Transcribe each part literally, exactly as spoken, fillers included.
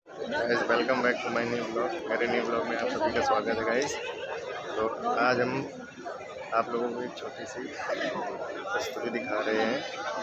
Guys welcome back to my new blog. मेरे new blog में आप सभी का स्वागत है गाइस। तो आज हम आप लोगों को एक छोटी सी प्रस्तुति दिखा रहे हैं।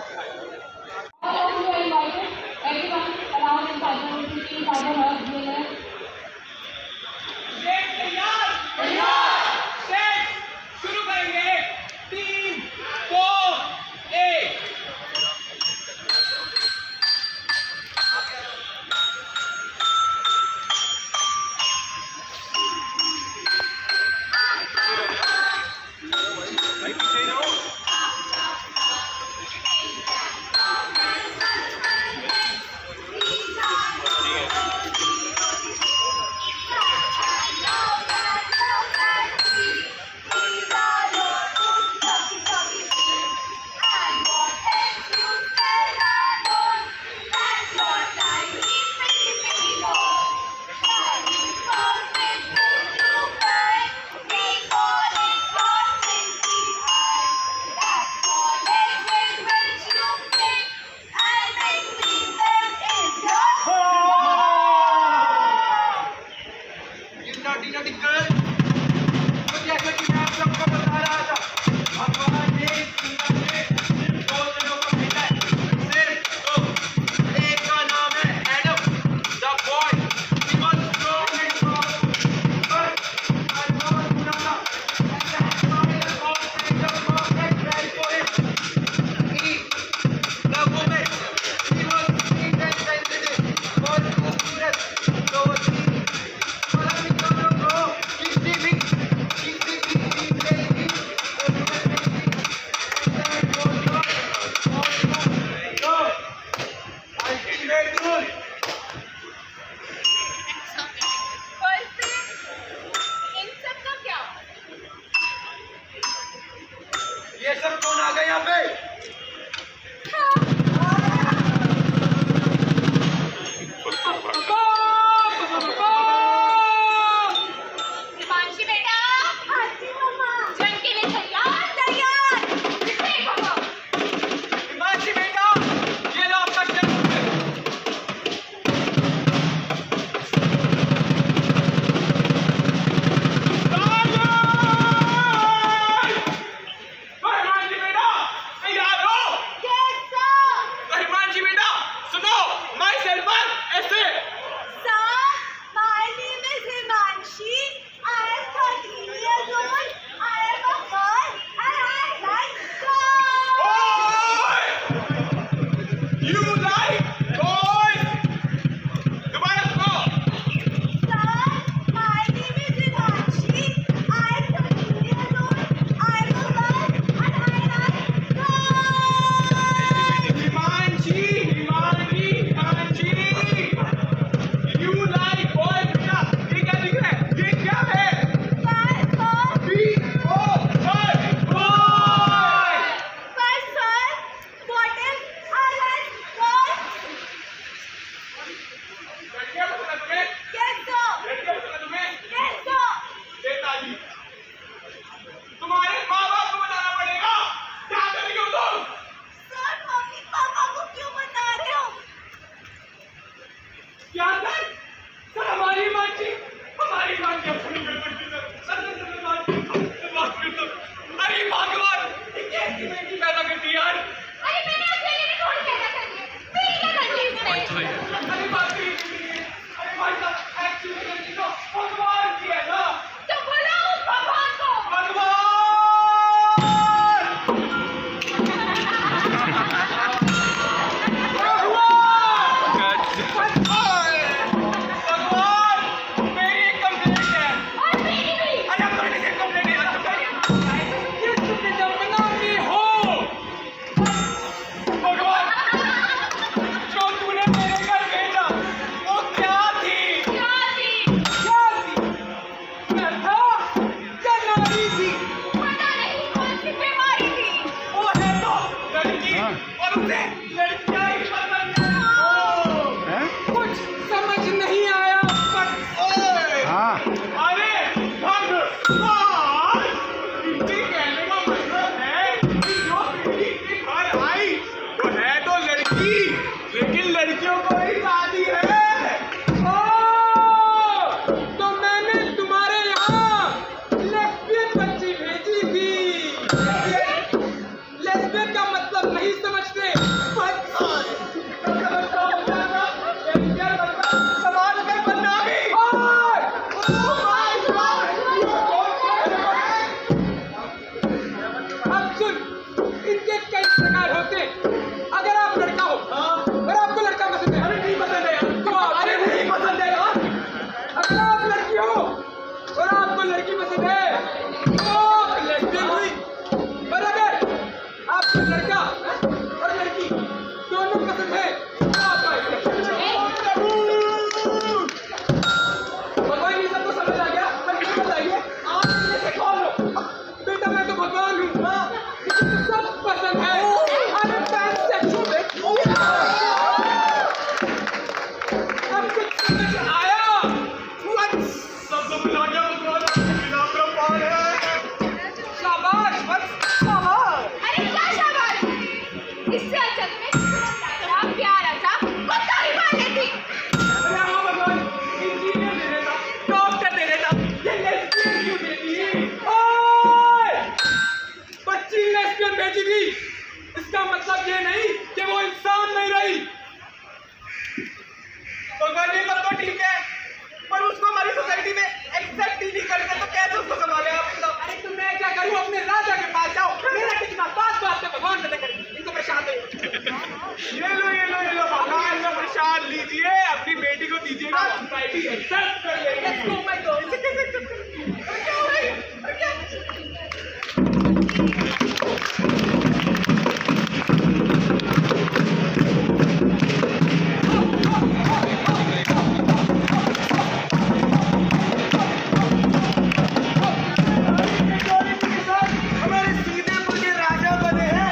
ये सब कौन आ गए यहाँ पे? लेस्बियन का मतलब नहीं समझते। सवाल है बदनामी। अब सुन, इनके कई प्रकार होते। अगर आप लड़का हो और आपको लड़का पसंद है, अरे नहीं पसंद है यार, तो अरे नहीं पसंद है यार। अगर आप लड़की हो और आपको लड़की पसंद है तो लेस्बियन हुई। और अगर आपको लड़का और लड़की दोनों पसंद है तो आप भगवान, ये सब तो समझ आ गया। पर ये बताइए, आप इनमें से कौन हो? बेटा मैं तो भगवान हूँ, मुझे तो सब पसंद है। I'm a pansexual bitch। अब कुछ समझ आया? What? सबको बुला दिया भगवान, बिना प्रमाण है। शाबाश, बस शाबाश। अरे क्या शाबाश? इससे अच्छा तुम्हें तेरा प्यारा सा कुत्ता ही मार लेती। अरे हाँ भगवान, इंजीनियर दे देता, डॉक्टर दे देता, ये लेस्बियन क्यों देती? ओए! बच्ची लेस्बियन भेजी थी, इसका मतलब ये नहीं कि वो इंसान नहीं रही। भगवान ये सब तो ठीक है, पर उसको हमारी सोसाइटी में एक्सेप्ट ही नहीं करते तो कैसे उसको संभाले आप? अरे तो मैं क्या करूँ? अपने राजा के पास जाओ, मेरा कितना बात बात पे भगवान से करें, इनको प्रसाद दो। ये लो ये लो ये लो भगवान का प्रसाद लीजिए, अपनी बेटी को दीजिएगा, सोसाइटी एक्सेप्ट कर लेगी। Let's go my God। अरे क्या हो रहा है? अरे क्या? हमारे सीधेपुर के राजा बने हैं।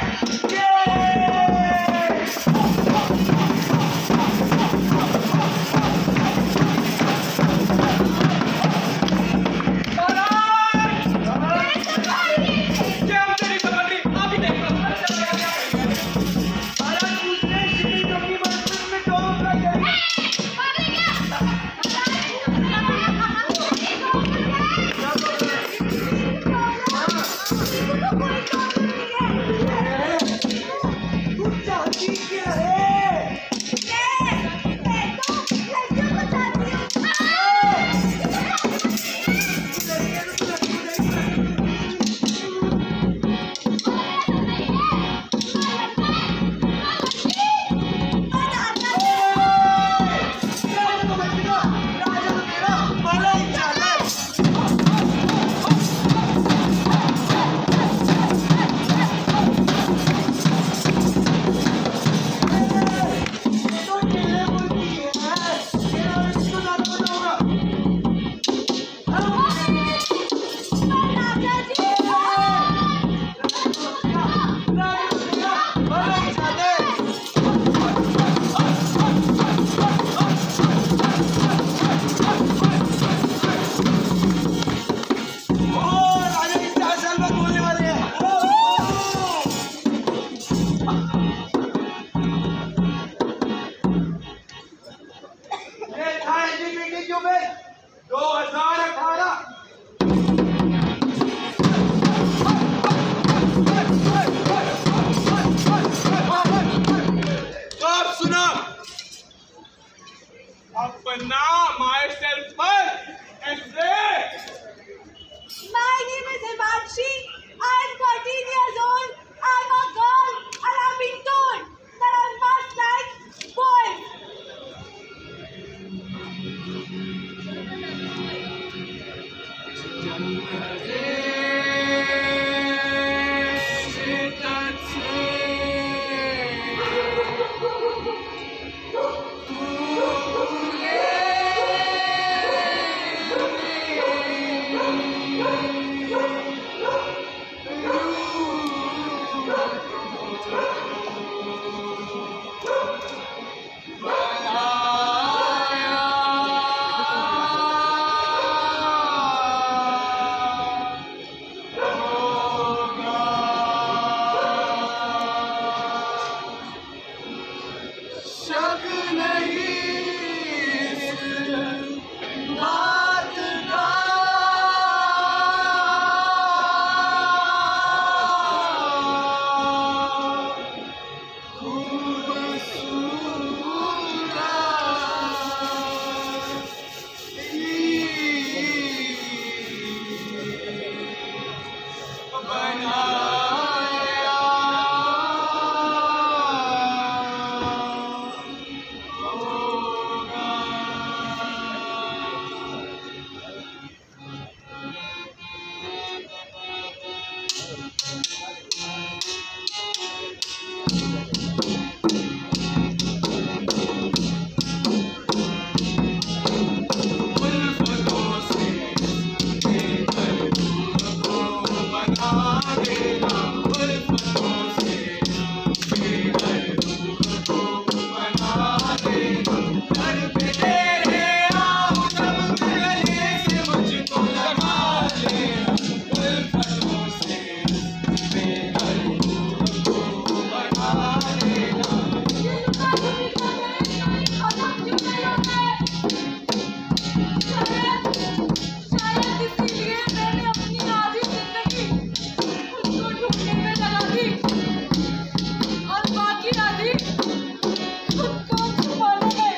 आधी और बाकी आधी खुद को छुपाने में।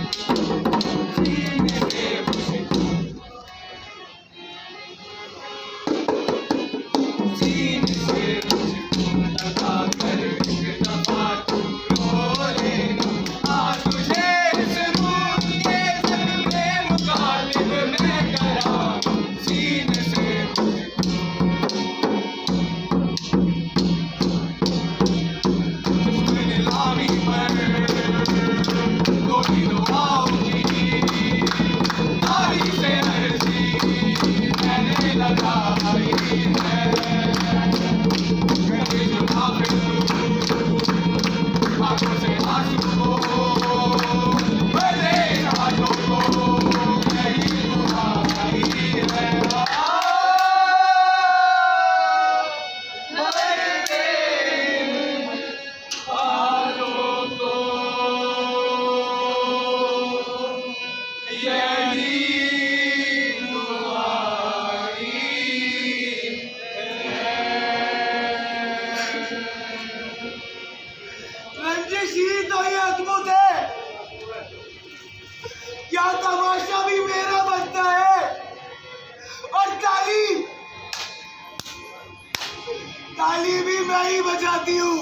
क्या तमाशा भी मेरा बनता है और ताली ताली भी मैं ही बजाती हूँ।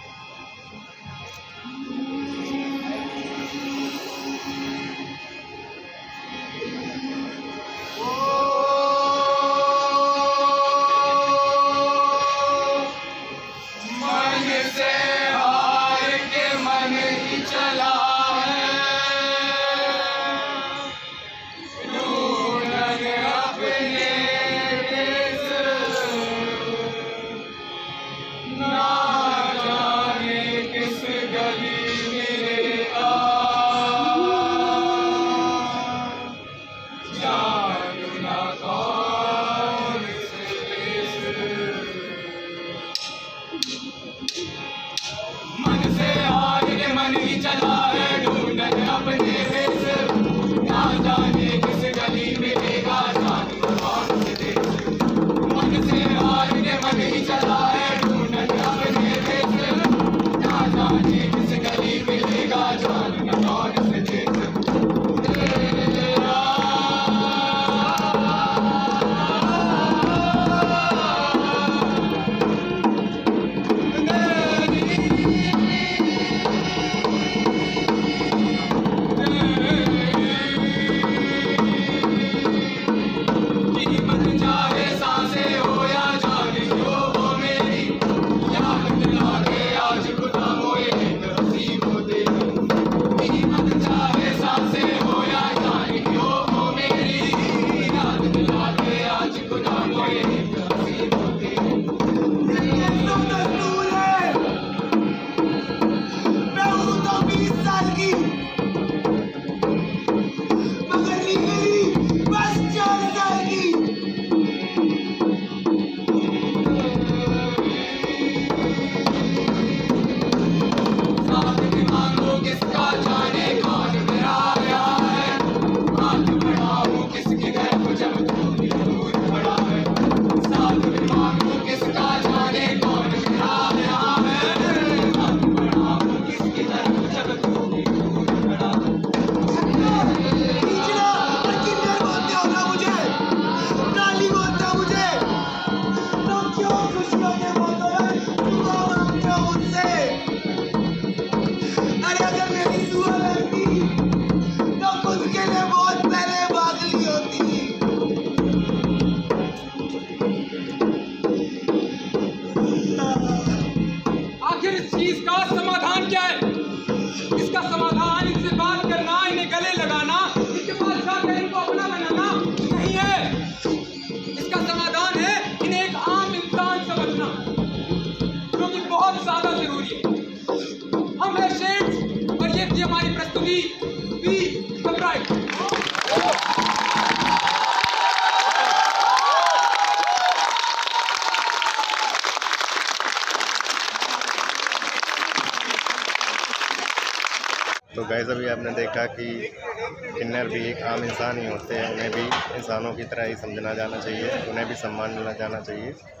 तो गाइस अभी आपने देखा कि किन्नर भी एक आम इंसान ही होते हैं, उन्हें भी इंसानों की तरह ही समझना जाना चाहिए, उन्हें भी सम्मान मिलना जाना चाहिए।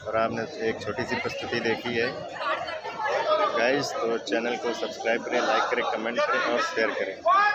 और आपने एक छोटी सी प्रस्तुति देखी है गाइस, तो चैनल को सब्सक्राइब करें, लाइक करें, कमेंट करें और शेयर करें।